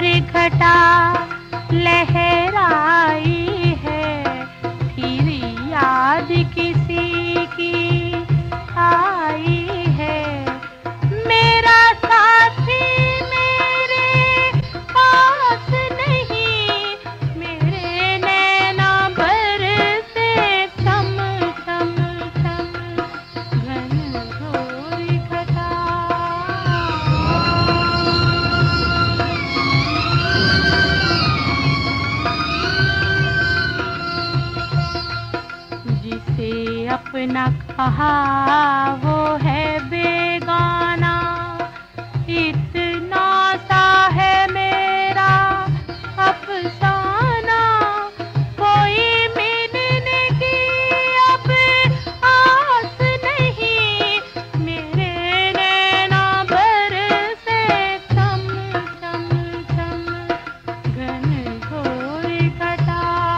घोर घटा लहराई है, फिर याद किसी की आई है। मेरा साथी मेरे पास नहीं, मेरे नैना बरसे थम थम थम, घन घोर घटा। जिसे अपना कहा वो है बेगाना, इतना सा है मेरा अफसाना। कोई मिलने की अब आस नहीं, मेरे नैना बरसे थम थम थम, घन घोर घटा।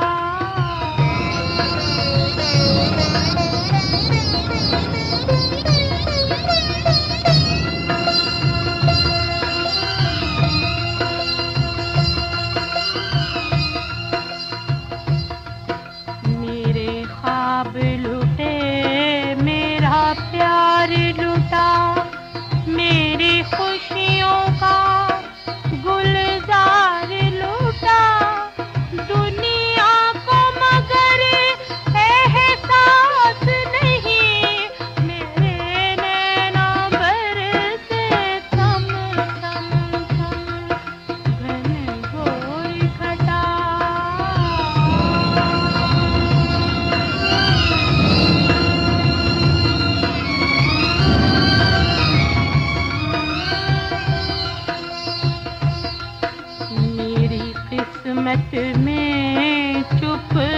मेरे ख्वाब लुटे, मेरा प्यार लुटा, मेरी खुशियों का गुलजार लूटा। दुनिया को मगर एहसास नहीं, मेरे नैना बरसे थम थम थम, घन घोर घटा। मेरी किस्मत में चुप